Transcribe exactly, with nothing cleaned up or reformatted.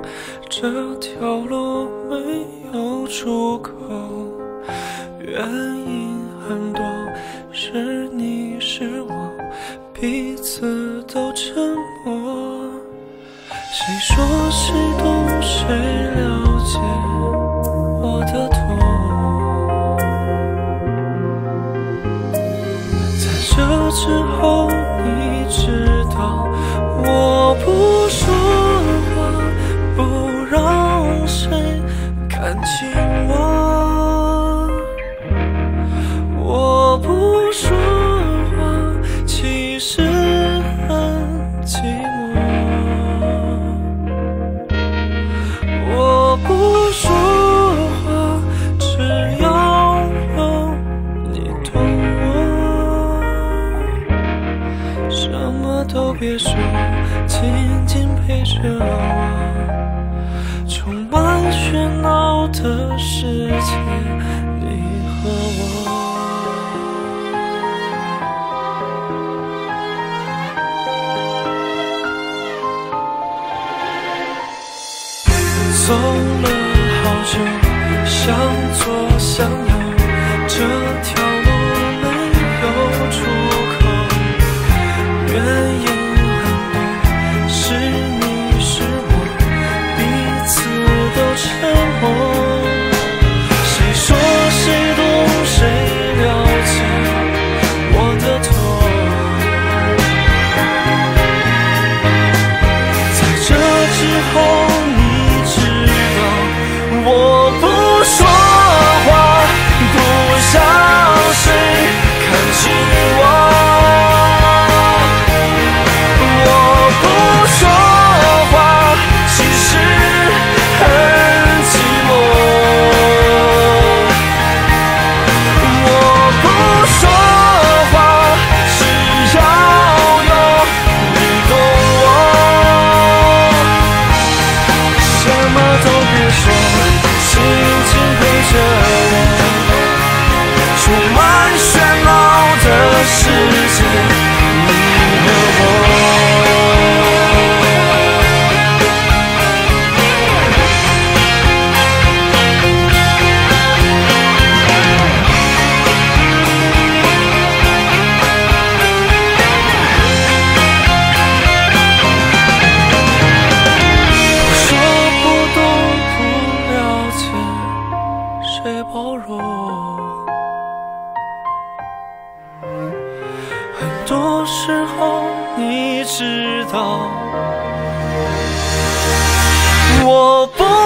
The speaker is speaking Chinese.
这条路没有出口，原因很多，是你是我，彼此都沉默。谁说谁懂谁了解我的痛？在这之后，你知道我不说话，不让谁看清我。我不说话，其实很寂寞。我不说话，只要有你懂我。什么都别说，紧紧陪着我。充满喧闹的世界，你和我。走了好久，向左向右，这条路没有出口。原因很多，是你是我，彼此都沉默。谁说谁懂谁了解我的痛？在这之后，我不说话，不让谁看清我。我不说话，其实很寂寞。我不说话，只要有你懂我。什么都别说，紧紧陪着我，充满喧闹的世界，你和我。不说不懂不了解，谁包容？很多时候，你知道，我不。